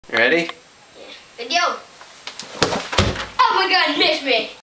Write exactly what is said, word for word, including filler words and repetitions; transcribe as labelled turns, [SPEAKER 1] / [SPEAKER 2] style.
[SPEAKER 1] You ready?
[SPEAKER 2] Yeah. Video. Oh my god, missed me.